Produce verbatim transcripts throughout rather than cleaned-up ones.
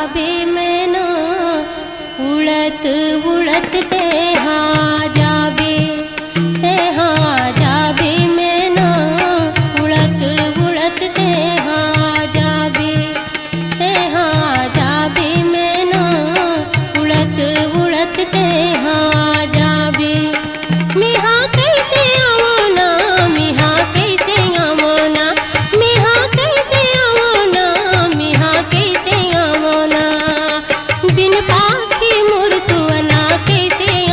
जाबे मैं ना उड़त उड़त ते हाँ जाबे ते हाँ जाबे मैं ना उड़त उड़त ते हाँ जाबे ते हाँ जाबे मैं ना उड़त उड़त ते हाँ जाबे मिहा कैसे आवो ना मिहा कैसे आवो ना मिहा कैसे आवो ना मिहा कैसे आवो ना बिन पाखी मुरसुअना कैसे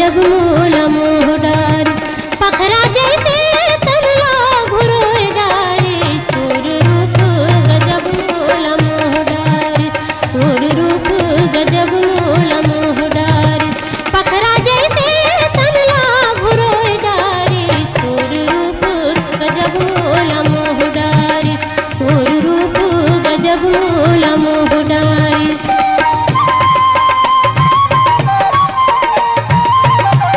गजब मोला मोह डारी पखरा जैसे तनला घुरोय डारी तोर रूप गजब मोला मोह डारी तोर रूप गजब मोला मोह डारी पखरा जैसे तनला घुरोय डारी तोर रूप गजब मोला मोह डारी तोर रूप गजब मोला मोह डारी।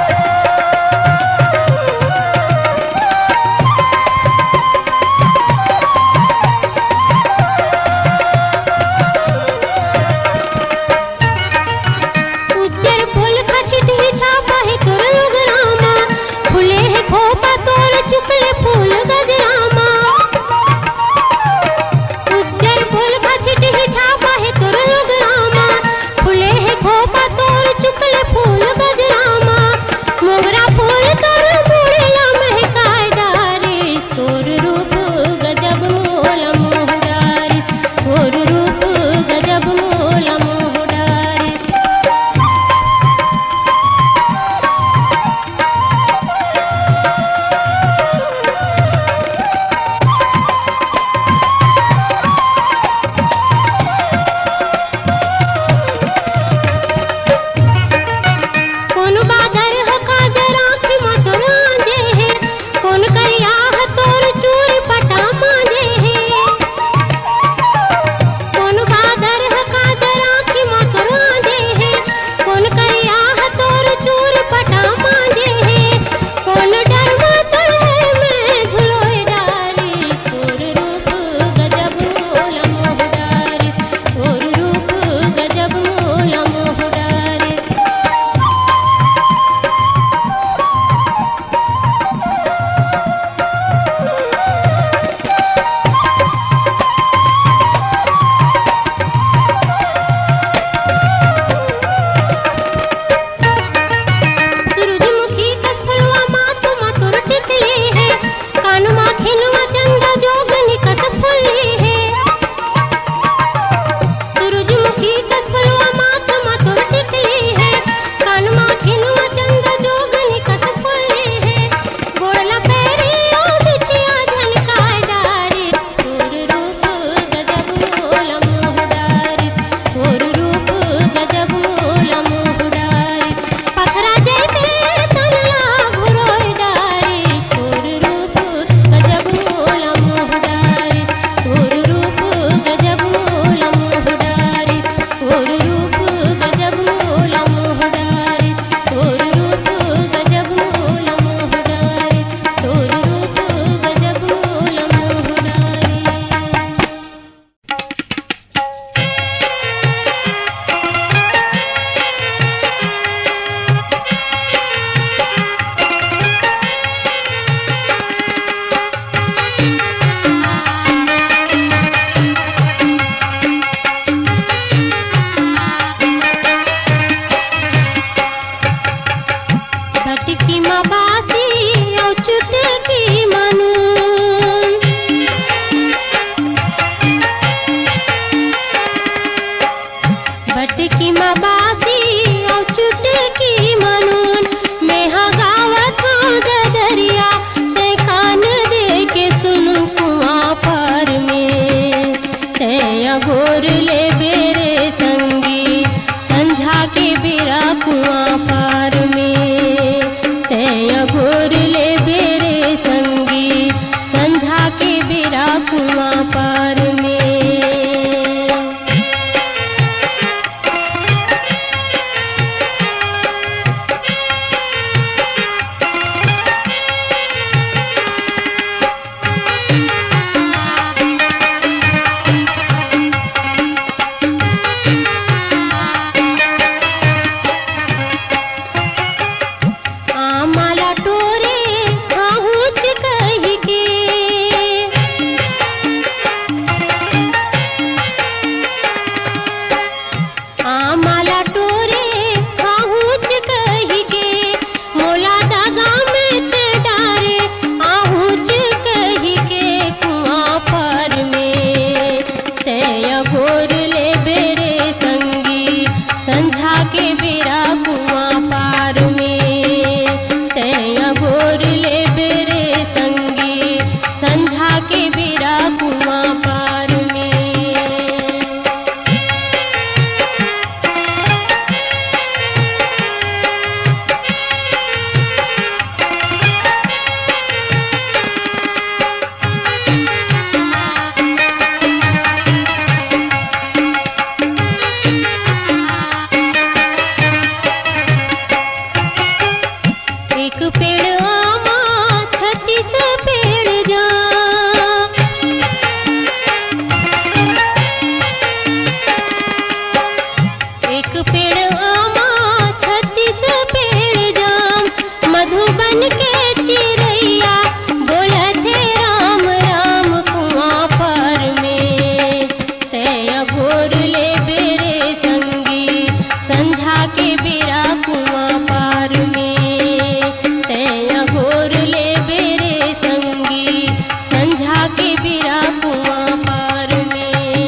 बिरा कुआं पार में।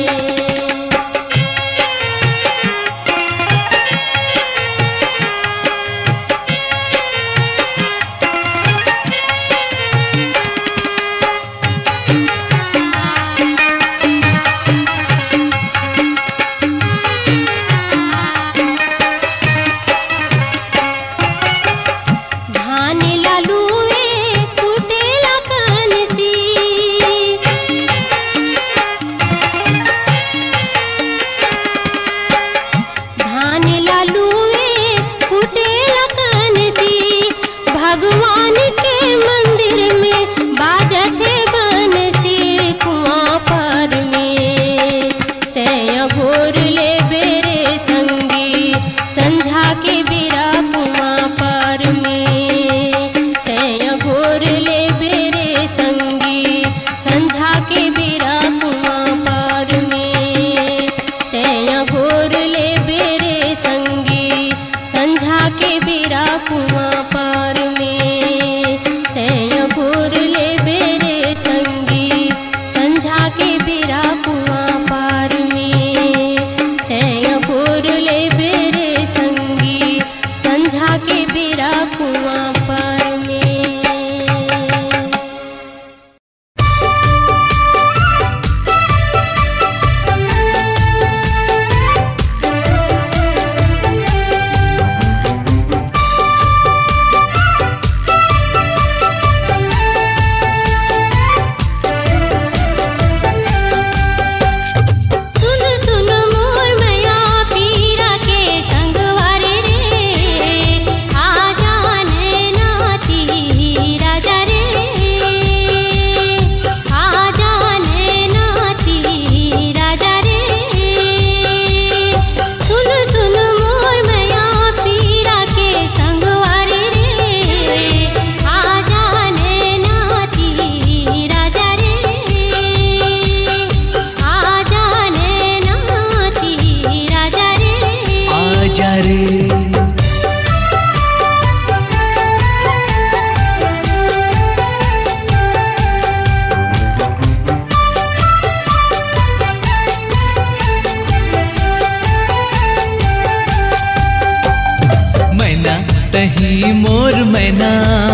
तही मोर मैना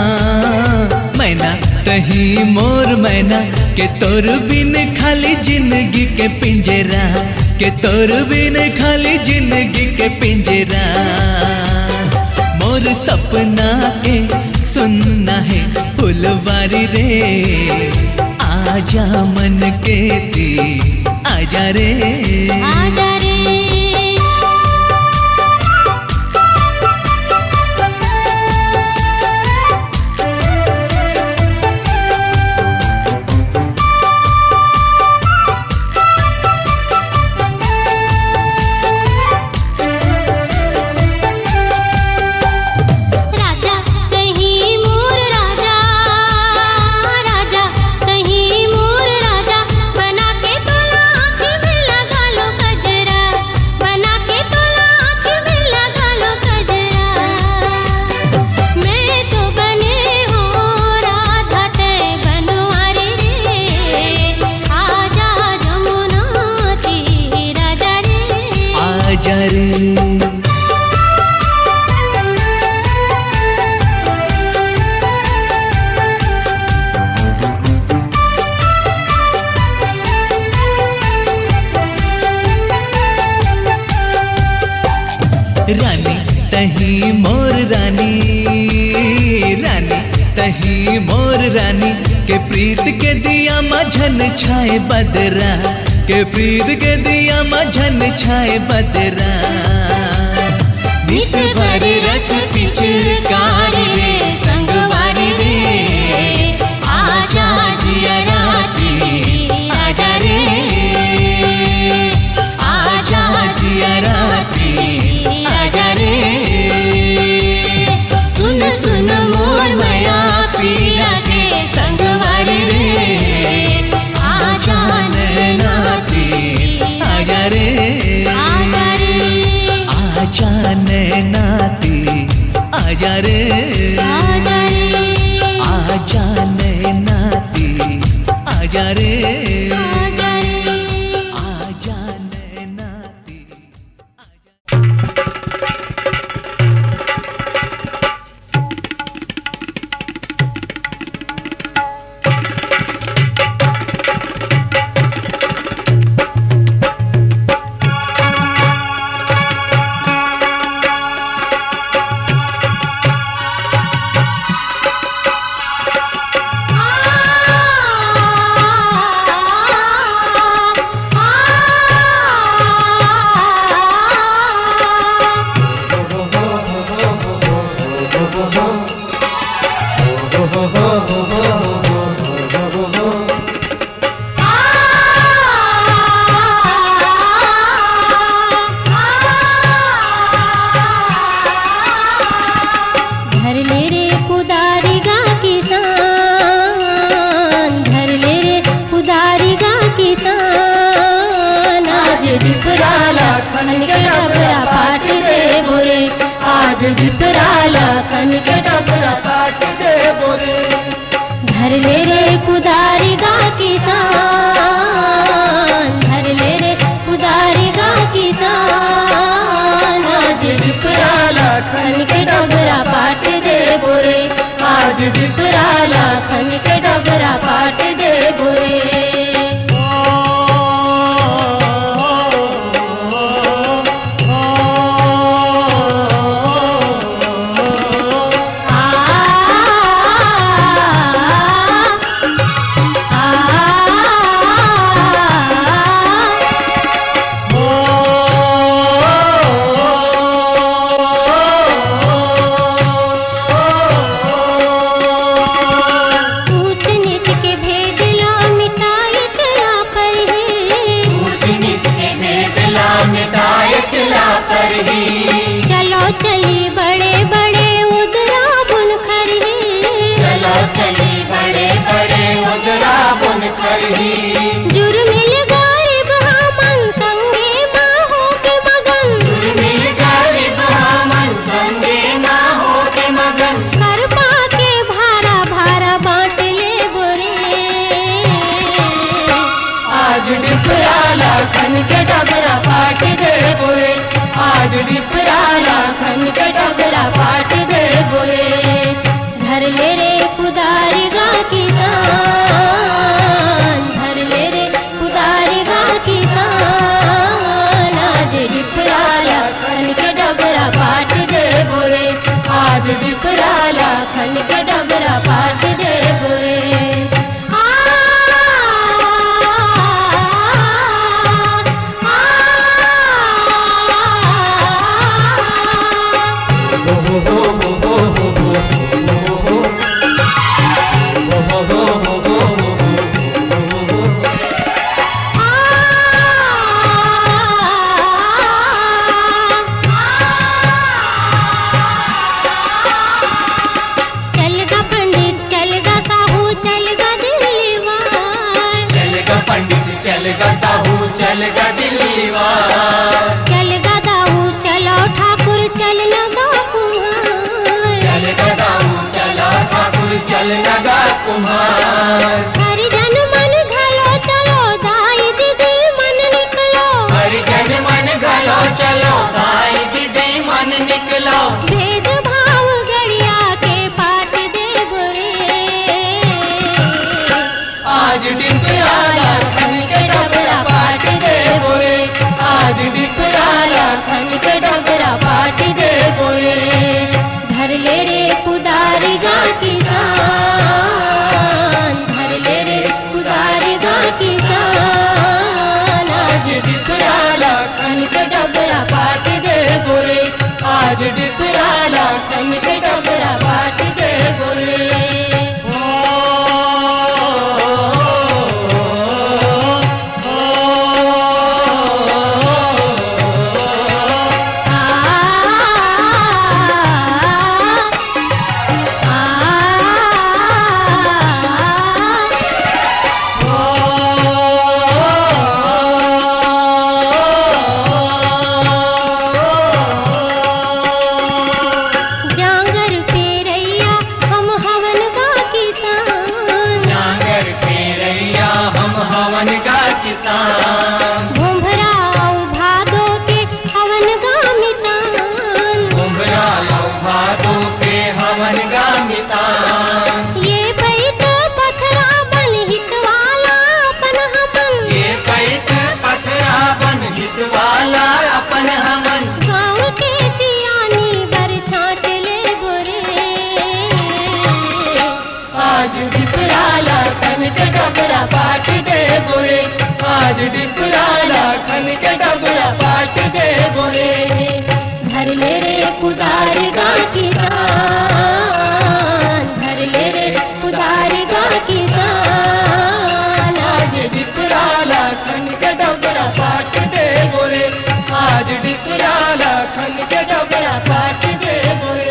मैना तही मोर मैना के तोर बिन खाली जिंदगी के पिंजरा के तोर बिन खाली जिंदगी के पिंजरा। मोर सपना के सुनना है फुलवारी रे आजा मन के ती आजा रे आजा रे। रानी तही मोर रानी रानी तही मोर रानी के प्रीत के दिया मझन छाए बदरा के प्रीत के दिया मझन छाए बदरा। नित भर रस पिचकार रे संगवारी रे आजा जिया राती आजा रे आजा जिया राती आजा रे। सुन सुन मोर माया पीरा के संगवारी रे आजा नाती आजा रे आजा नाती आजा रे। रे आजा रे आजा नैना तेरी धर ले रे कुदारी गा किसान, धर ले रे कुदारी गा किसान। आज डिपराला खन के डबरा पाट दे बोरे, आज डिपराला खन के डबरा पाट दे बोरे। धर ले रे कुदारी गा किसान, धर ले रे कुदारी गा किसान। आज डिपराला खन के डबरा पाट दे बोरे, आज डिपराला खन के डबरा पाट दे बोरे। ऊंच नीच के भेदला मिटाए चला पर ही, ऊंच नीच के भेदला मिटाए चला पर ही। चलो चली बड़े बड़े उदरा बुन खर ही, चलो चली बड़े बड़े उदरा बुन कर ही। जुर्मिल गरीब हमन संगे बाहों के मगन, मिल गरीब हमन संगे ना हो के मगन। कर पाके भारा भारा बांट ले बोरे। आज डिपराला खन के डबरा पाट दे बोरे, आज डिपराला खन के डबरा पाट दे बोरे। धर ले रे कुदारी गा किसान, धर ले रे कुदारी गा किसान। आज डिपराला खन के डबरा पाट दे बोरे, आज डिपराला खन के डबरा पाट दे बोरे। आ, आ, चलगा पंडित चलगा साहू चलगा दिल्लीवार, चलगा पंडित चलगा साहू चलगा दिल्लीवार। चलगा दाऊ चलो ठाकुर चलना गा कुमार। चलगा दाऊ चला ठाकुर चलगा गा कुम्हार। हरिजन मन घलो चलो दाई दीदी मन निकलो, हरिजन मन घलो चलो भाई दीदी मन निकलो। भेद भाव गड़िया के पाट दे बोरे। आज डिपराला खन के डबरा पाट दे बोरे, आज डिपराला खन के डबरा पाट दे बोरे। धर ले रे कुदारी गा किसान, धर ले रे कुदारी गा किसान। आज डिपराला खन के डबरा पाट दे बोरे, आज डिपराला खन के डबरा पाट दे बोरे। आ, आ, जा हवन गा किसान। घुंघरा भादो के हवन गा मितान, घुंघरा भादो के हवन गा मितान। ये पैत पथरा बन हितवाला अपन हमन, ये पैत पथरा बन हितवाला अपन हमन। गाँव के सियानी बर छाट ले बुरे, आज डिपराला खन के डबरा पाट दे बोरे, आज डिपराला खन के डबरा पाट दे बोरे। धर ले रे कुदार गा किसान, धर ले रे कुदार गा किसान, आज डिपराला खन के डबरा पाट दे बोरे, आज डिपराला खन के डबरा पाट दे बोरे।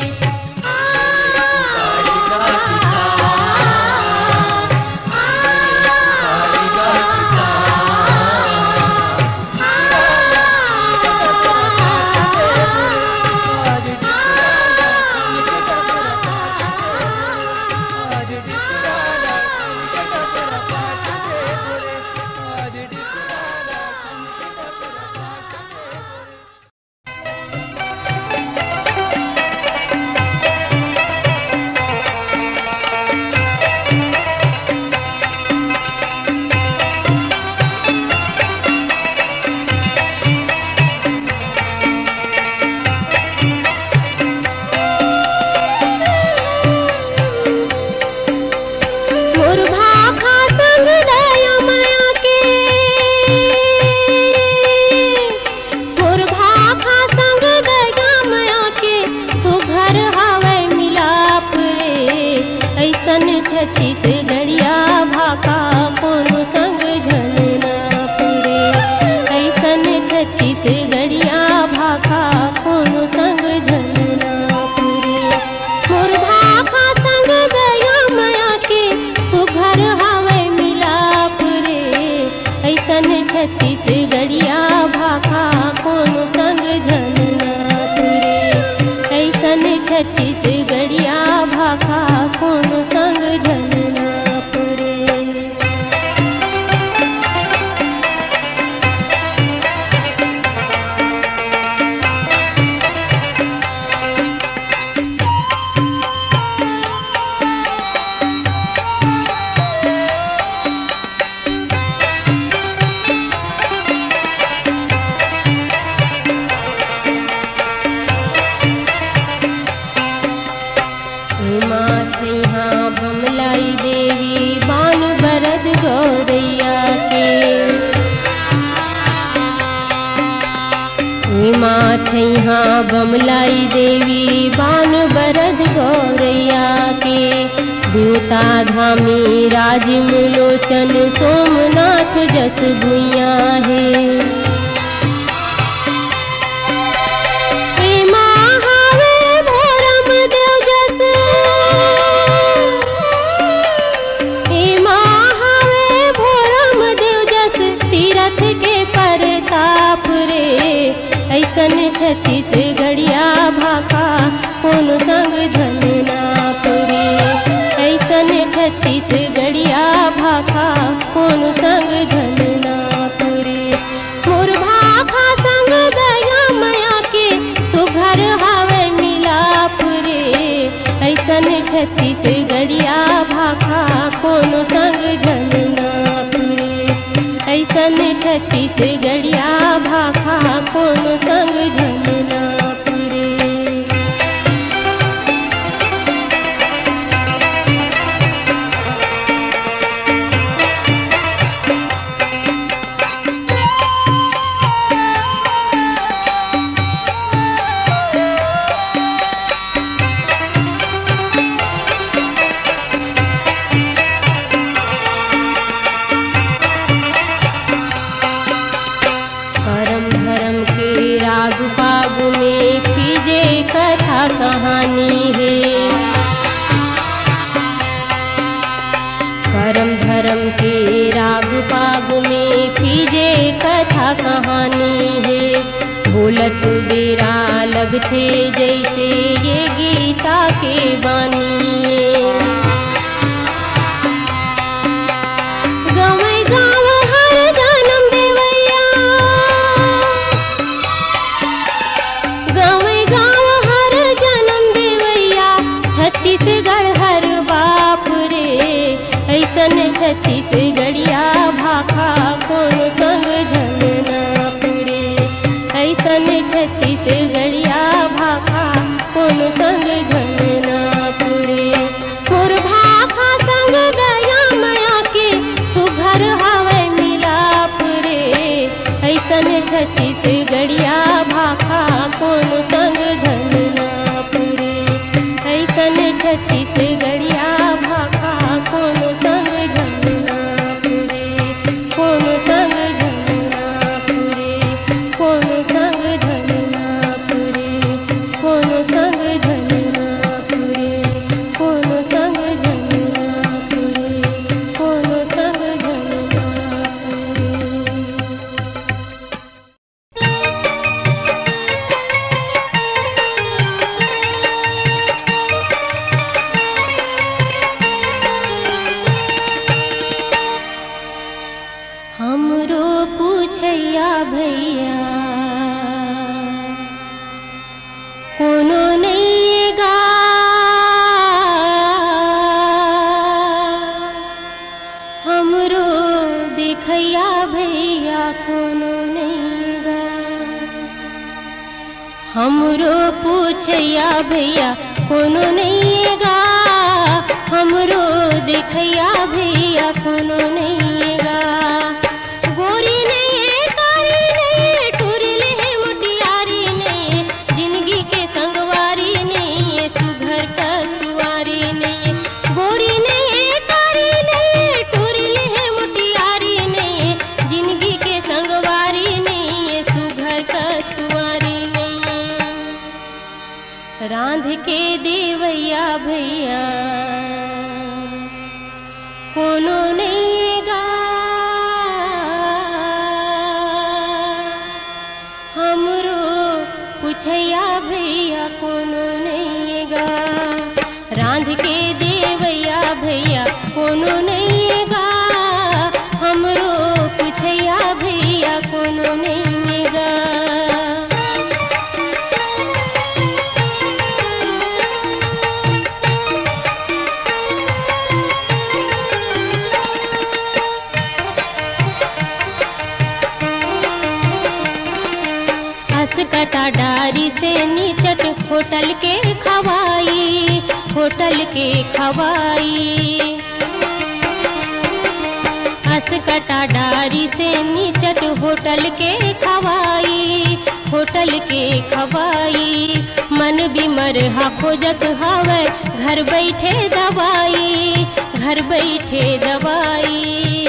छत्तीसगढ़िया भाका कोनो संग झलना पुरे, ऐसन छत्तीसगढ़िया भाका कोनो संग झलना पुरे। मोर भाखा संग गया माया के सुघर हवे मिलाप रे, ऐसन छत्तीसगढ़िया भाखा कोनो संग झलना पुरे, ऐसन छत्तीसगढ़िया भाखा कोनो संग झलना पुरे। बमलाई देवी बान बरद गौरैया के, माँ छैहा बमलाई देवी बान बरद गौरैया के। देवता धामी राजमुलोचन सोमनाथ जस भुइया है, ऐसन छत्तीसगढ़िया भाका कोनो संग झलना पुरे, ऐसन छत्तीसगढ़िया भाका कोनो संग झलना पुरे। मोर भाखा संग गया माया के सुघर हवे मिलाप रे, ऐसन छत्तीसगढ़िया भाखा कोनो संग झलना पुरे, ऐसन छत्तीसगढ़िया भाखा कोनो संग झलना पुरे। राग बाग में खीजे कथा कहानी है, करम धर्म के राग बाग में खीजे कथा कहानी है। बोलत बेरा लगथे जैसे ये गीता के बानी है, गाँव गाँव ऐसन छत्तीसगढ़िया भाखा कौन संग झलना पुरे। ऐसन छत्तीसगढ़िया भाखा कौन संग झलना पुरे। कौन संग झलना पुरे। कौन संग झलना पुरे। कौन संग झलना पुरे। कौन संग झलना पुरे। कौन संग झलना पुरे। हमरो पूछैया भैया कोनो नहीं गा। हमरो देखैया भैया कोनो नहीं गा। हमरो पूछैया भैया कोनो नहीं गा। हमरो देखैया भैया कोनो नहीं गा। गोरी नहीं कारी नहीं टुरल है मुटियारी नहीं। जिंदगी के संगवारी नहीं सुघर का सुवारी नहीं। गोरी नहीं कारी नहीं टुरल है मुटियारी नहीं। जिंदगी के संगवारी नहीं सुघर का सुवारी नहीं। रांध के देवैया भैया कोनो नहीं गा। हमरो पूछैया भैया कोनो नहीं गा। रांध के देवैया भैया कोनो नहीं गा। हमरो पूछैया भैया कोनो नहीं गा। कटा डारी से नीचट होटल के खवाई। होटल के खवाई। हस कटा डारी से नीचट होटल के खवाई। होटल के खवाई। मन बिमर हा खोजत हवे घर बैठे दवाई। घर बैठे दवाई।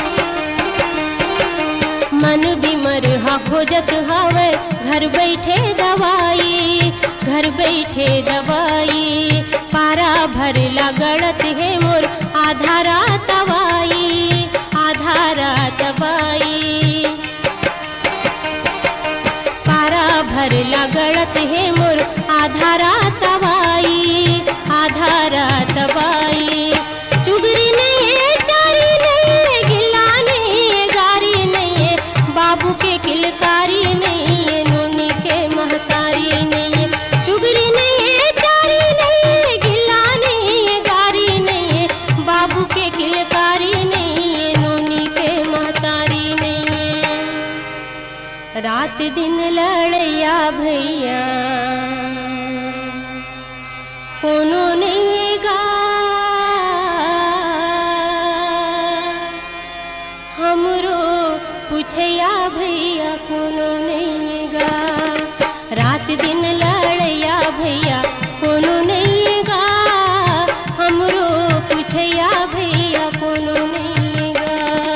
मन बिमर हा खोजत हवे घर बैठे दवाई। घर बैठे दवाई। पारा भर लगड़त है मोर आधारा दवाई। आधारा दवाई। पारा भर लगड़त है मोर आधारा दवाई। आधारा दवाई। चुगरी नहीं चारी नहीं गिला नहीं गारी नहीं। बाबू के किलकारी नहीं नूनी के महतारी नहीं। चुगरी नहीं चारी नहीं गिला नहीं गारी नहीं। बाबू के किलकारी नहीं नूनी के महतारी नहीं। रात दिन लड़ैया भैया कोनो नहीं गा। हमरो पूछैया भैया कोनो नहीं गा। रात दिन लड़ैया भैया कोनो नहीं गा। हमरो पूछैया भैया कोनो नहीं गा।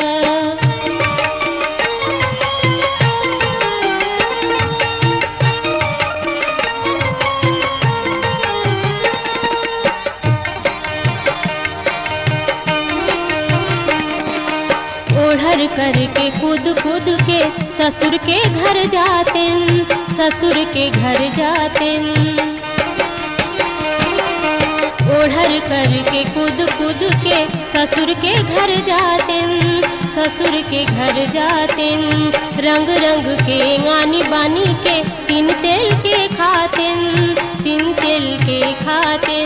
ओढ़र करके कूद कूद के ससुर के घर जाते। ससुर के घर जाते। ओढ़र करके कूद कूद के ससुर के घर जाते। ससुर के घर जाते। रंग रंग के गानी बानी के तीन तेल के खाते। तीन तेल के खाते।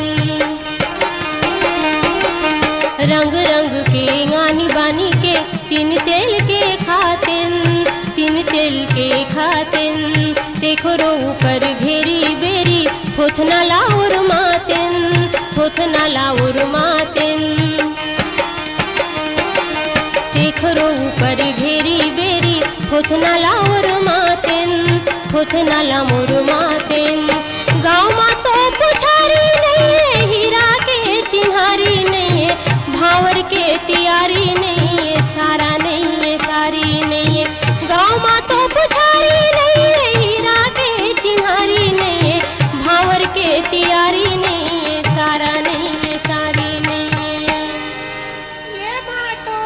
रंग रंग के गानी बानी के तीन तेल के खातिन। तीन तेल के खातिन। देखो रो ऊपर घेरी बेरी थोथना लाउर मातिन। थोथना लाउर मातिन। देखो रो ऊपर घेरी बेरी होथनाला उरमातेन होथनाला मुरमातेन गाँव मा तो पुछारी नहीं है हीरा के सिंहारी नहीं है भावर के तियारी नहीं है सारा नहीं है सारी नहीं है गाँव मा तो पुछारी नहीं है हीरा के सिंहारी नहीं है भावर के तियारी नहीं है सारा नहीं है सारी नहीं है ये भाटो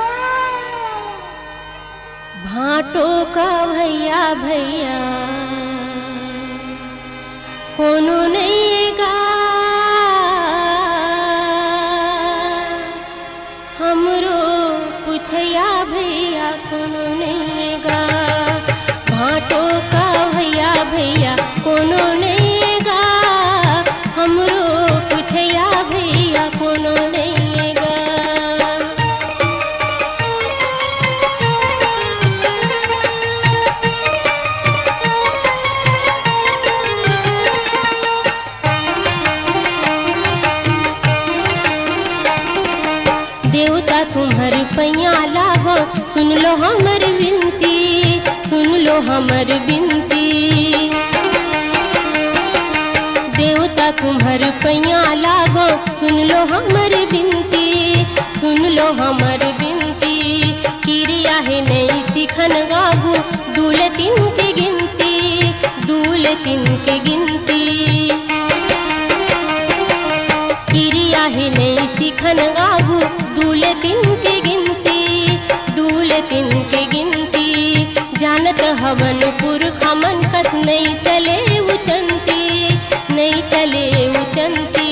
भाटो का भैया भैया कोनो नहीं गा हमरो पूछया भैया कोनो नहीं गा भाटो का भैया भैया कोनो नहीं गा हमरो पूछया भैया कोनो नहीं गा देवता तुम्हार पैया लागो सुन लो हमर विनती सुन लो हमर विनती देवता तुम्हार पैया लागो सुन लो हमर विनती सुन लो हमर विनती किरिया है नहीं सिखन गाबू दूल तीन के गिनती दूल तीन के गिनती किरिया है नहीं सिखन गाबू दूल तीन के गिनती दूल तीन के गिनती जानत हवन पुरखा मन कस नहीं चले उचंती नहीं चले उचंती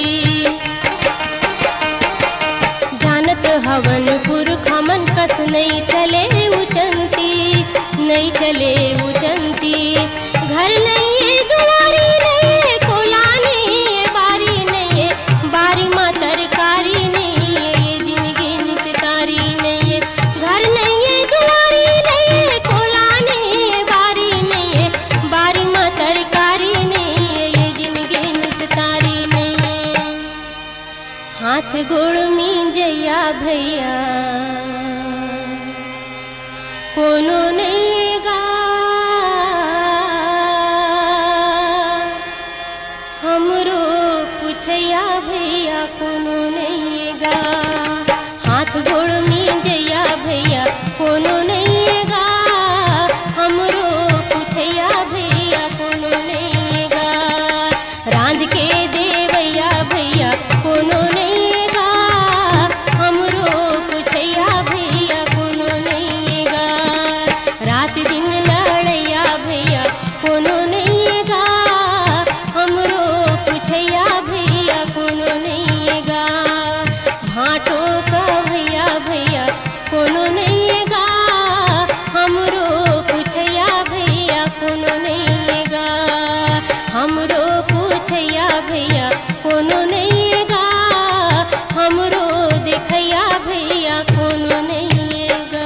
जानत हवन पुरखा मन कस नहीं चले उचंती नहीं चले उचंती घर नहीं है दुआरी नहीं है कोला नहीं है बारी नहीं है बारी माँ तरकारी नहीं है ये जिंदगी निस्तारी नहीं है घर नहीं है दुआरी नहीं है कोला नहीं है बारी नहीं है बारी माँ तरकारी नहीं है ये जिंदगी निस्तारी नहीं है हाथ गोड़ में जया भैया कोनो नहीं गा हमरो पूछया भैया कोनो नहीं गा हाथ गोड़ में जया भैया कोनो नहीं गा हमरो पूछया भैया कोनो नहीं गा रांझ के देवैया भैया कोनो नहीं गा हमरो पूछया भैया कोनो नहीं गा रात दिन लड़ैया भैया कोनो नहीं गा हमरो पूछया भैया कोनो नहीं गा भाटो का भैया भैया कोनो नहीं गा हमरो पूछया भैया कोनो नहीं गा हमरो पूछया भैया कोनो नहीं गा हमरो देखैया भैया कोनो नहीं गा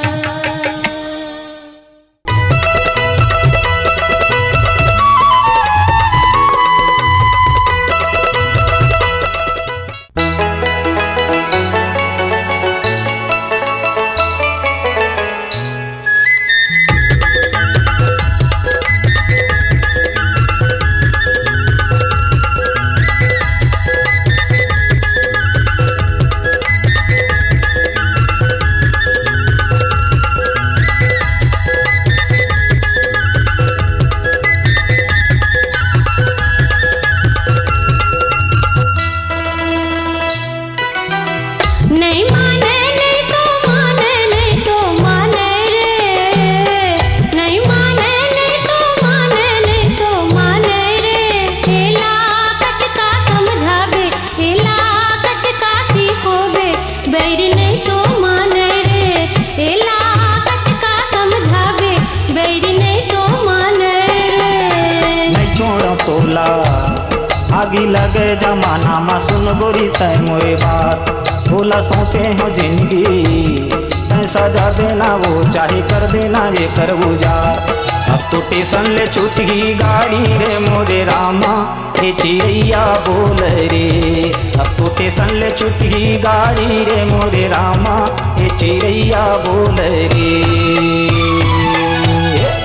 नहीं माने नहीं तो माने नहीं तो माने रे नहीं माने नहीं तो माने नहीं तो माने रे हेला कचका समझावे हेला कचका सीखोवे बैर नहीं तो माने रे हेला कचका समझावे बैर नहीं तो माने रे नहीं छोड़ो तोला आगी लगे जमाना मा सुन गोरी तय मोए बात बोला सौंपे हो जिंदगी पैसा जा देना वो चाहे कर देना ये कर गुजार अब तो टेशन ले छूटी गाड़ी रे मोरे रामा ये चिड़ैया बोल रे अब तो टेशन ले छूटी गाड़ी रे मोरे रामा ये चिड़ैया बोल रे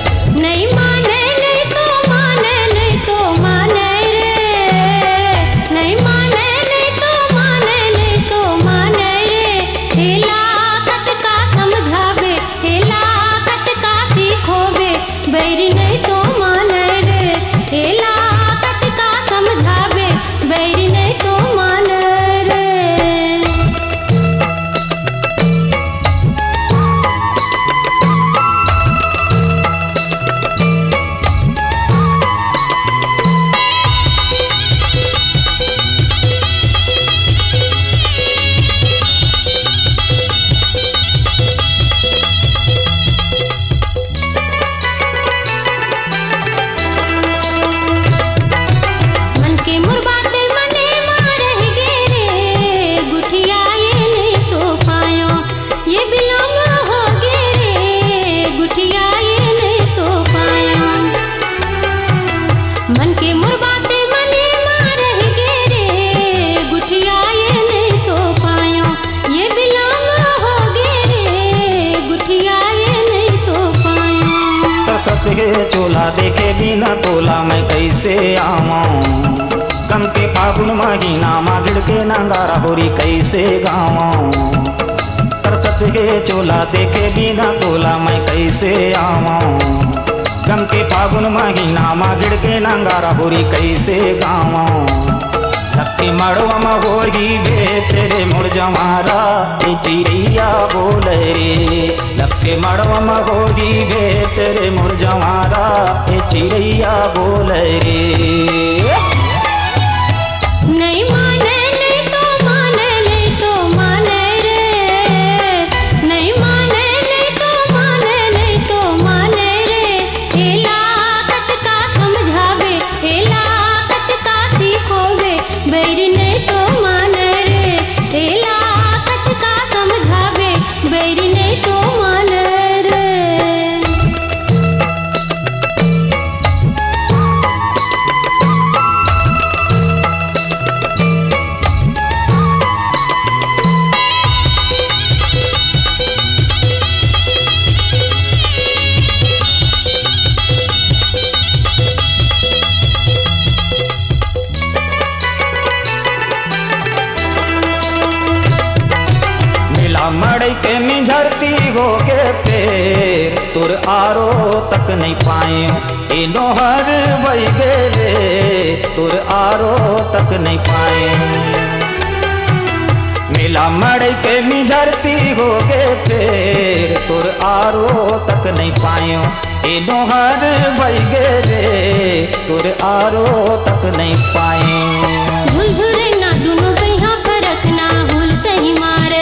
के चोला देखे बिना तोला मैं कैसे आवाऊं। गम के फागुन महीना माँ गिड़ के नंगारा होरी कैसे गावाऊं। तरसत के चोला देखे बिना तोला मैं कैसे आवाऊं। गम के फागुन महीना माँ गिड़ के नंगारा होरी कैसे गावाऊं। लक्की मड़वा महोरी बे तेरे मोर जमारा ए चिड़ैया बोले रे। लक्की मड़वा महोरी बे तेरे मोर जमारा ए चिड़ैया बोले रे। नहीं माने नहीं तो माने नहीं तो माने रे। नहीं माने नहीं तो माने नहीं तो माने रे। एला कत का समझावे एला कत का सीखोगे बैरी नहीं तो माने रे। एला कत का समझावे बैरी नहीं तो माने रे। मड़ई के मिझरती हो गे पेर तुर आरो तक नहीं पाए। ए नोहर बई गे रे तुर आरो तक नहीं पाए। मिला मड़ई के मिझरती हो गे पेर तुर आरो तक नहीं पाए। ए नोहर बई गे रे तुर आरो तक नहीं पाए। झुलझुले ना दोनों बहिया फरक ना हुल सही मारे।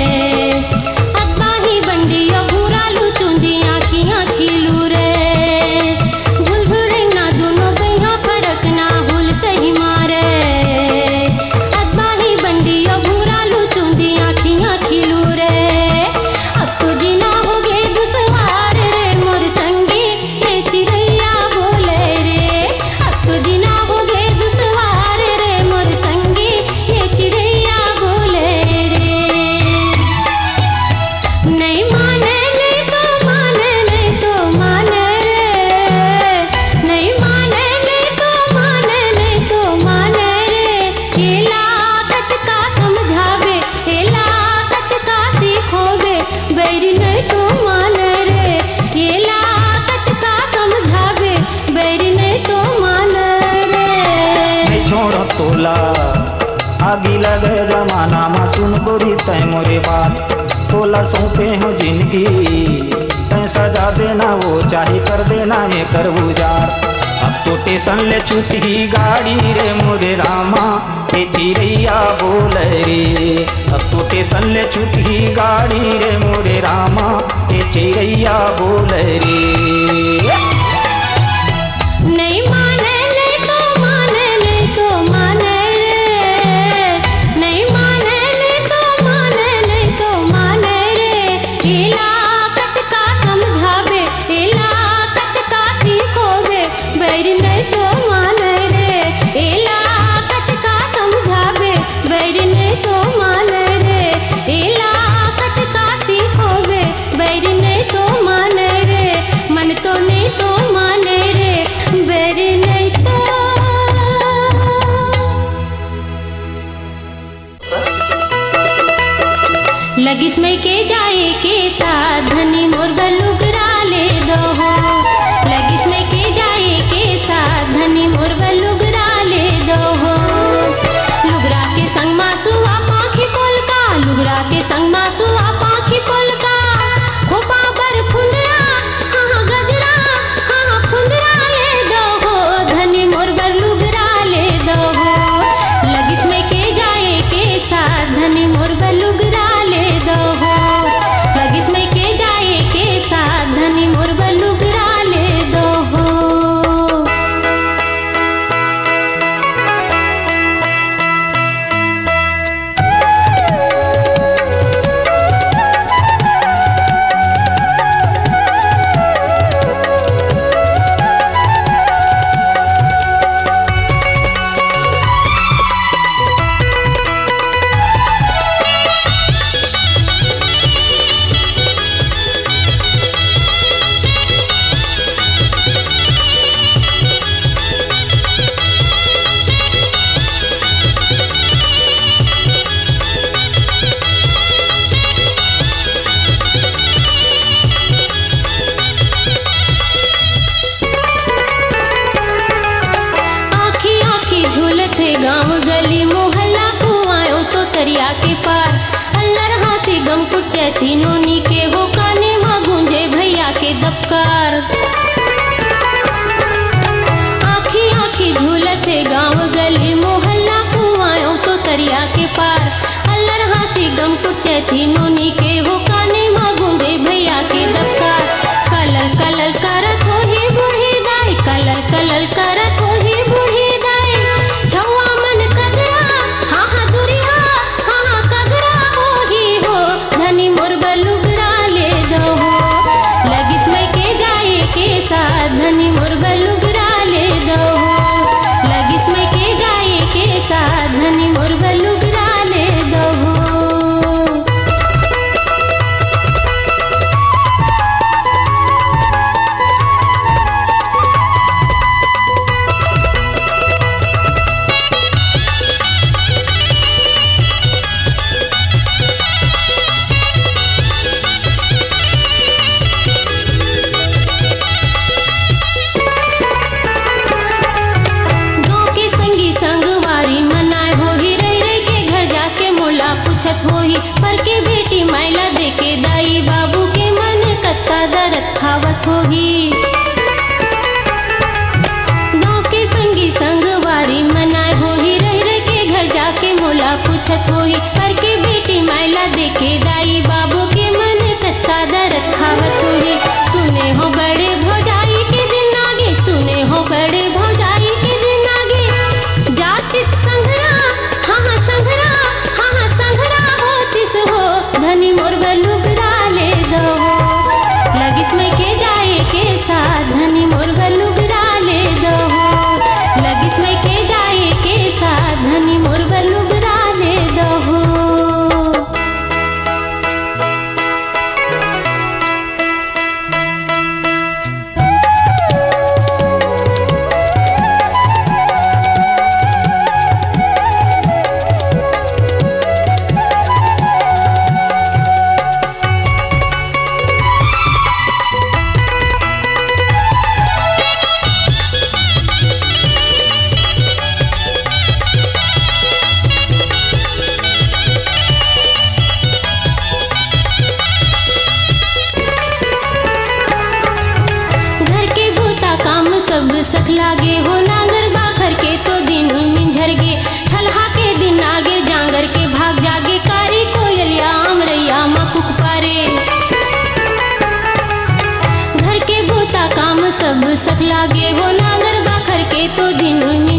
आगी लगे जमाना मा सुन गोरी तय मोरे बात। तोला सौंपे हो जिंदगी तय सजा देना वो चाहे कर देना ये कर गुजार। अब तो टेशन ले छूटी गाड़ी रे मोरे रामा ए चिड़ैया बोले रे। अब तो टेशन ले छूटी गाड़ी रे मोरे रामा ए चिड़ैया बोले रे। नहीं माने नहीं तो माने नहीं तो माने रे। नहीं माने नहीं तो माने नहीं तो माने रे। एला कत का समझावे एला कत का सीखोगे बैरी नहीं तो माने रे। एला कत का समझावे बैरी नहीं तो माने रे। एला कत का सीखोगे बैरी नहीं तो माने रे। चैती नोनी के हो काने माँ गूंजे भैया के दबकार। आँखी आँखी झूलते गांव गली मोहल्ला कुआयों तो तरिया के पार। अल्लर हासी गम कुट चैती नोनी के हो काने माँ गूंजे भैया के दबकार। कलल कलल करत हो ही बूढ़ी दाई, कलल कलल करत हो ही बूढ़ी दाई। छौआ मन कगरा हाँ हाँ दुरिया हाँ हाँ कगरा हो ही हो। धनी मोर बलुगरा ले दो हो लगिस में के जाए के साथ। धनी मोर बलुगरा ले दो हो लगिस में के जाए के साथ। धनी मोर बलुगरा ले दो हो। होई पर के बेटी मैला देके दाई बाबू के मन कत्ता दर्द खावत होगी। गाँव के संगी संगवारी मनाए होही रह रह के घर जाके मोला पूछत होही। पर के बेटी मैला देके दाई बाबू के मन कत्ता दर्द खावत होगी। सुने हो बड़े भौजाई के दिन आगे, सुने हो बड़े भौजाई के दिन आगे। जाति संघरा हाँ हाँ संघरा हाँ हाँ संघरा होतिस हो। धनी मोर बलुगरा ले दो हो लगिस में के जाए के साथ। धनी मोर बलुगरा ले दो हो लगिस में के जाए के साथ। धनी मोर बलुगरा ले दो हो। सब सख लागे हो नांगर बाखर के तो दिन मिंझर गे। ठलहा के दिन आगे जांगर के भाग जागे। कारी कोयलिया अमरैया मकुक पारे। घर के बोता काम सब सख लागे हो नांगर बाखर के तो दिन